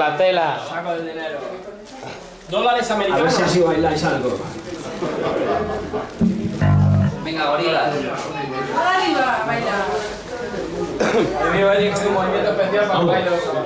la tela. Saco el dinero. Dólares A ver americanos. si así bailáis algo. Venga, gorilas. Arriba, baila. El mío Eric es un movimiento especial para el baile.